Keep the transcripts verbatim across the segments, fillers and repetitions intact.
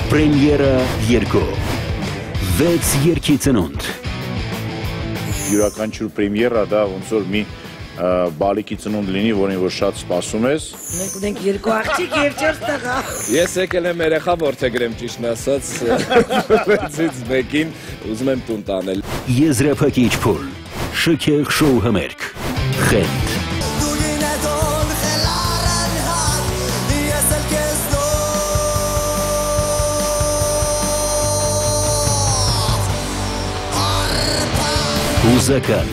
Պրեմիերա երկու վեց երգի ծնունդ Յուրաքանչյուր պրեմիերա դա ոնց որ մի բալիկի ծնունդ լինի, որին որ շատ սպասում ես։ Մենք ունենք երկու աղջիկ եւ չորս տղա։ Ես եկել եմ երեխա որդեգրեմ ճիշտն ասած, վեցից մեկին ուզում եմ տուն տանել։ Եզրափակիչ փուլ, շքեղ շոու համերգ, խենթ։ Հուզական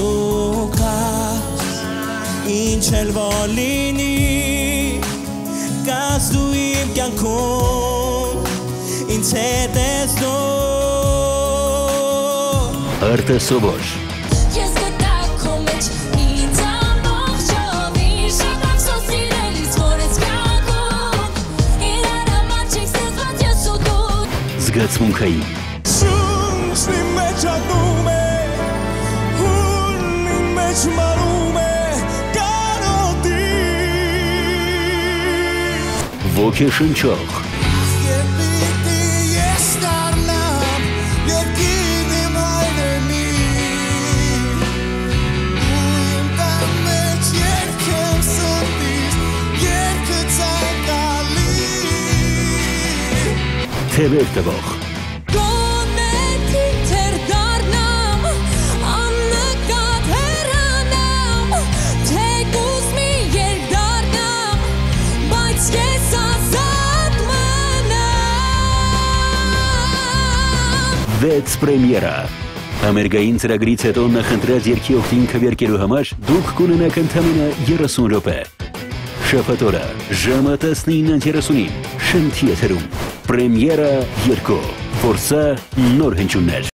Ինչ էլ վոլինի Կաս դու իմ կյանքում Ինձ հետ ես դու Արտասովոր Ես գտա քո մեջ ինձ ամբողջով Իր շատ ափսոս իրենից որ ես կյանքում Իրար համար չեք ստեղծված ես ու դու Զգացմունքային Շունչնի մեջ ատում է Հունի մեջ մարում է Ոգեշնչող Թևեր տվող Վեց պրեմիերա Համերգային ծրագրից հետո նախընտրած երգի օգտին քվերկելու համար դուք կունենաք ընդամենը երեսուն րոպե Շաբաթ օրը ժամը տասնինը երեսունին Շնթ եթերում Պրեմիերա երկու Որսա նոր հնչյուններ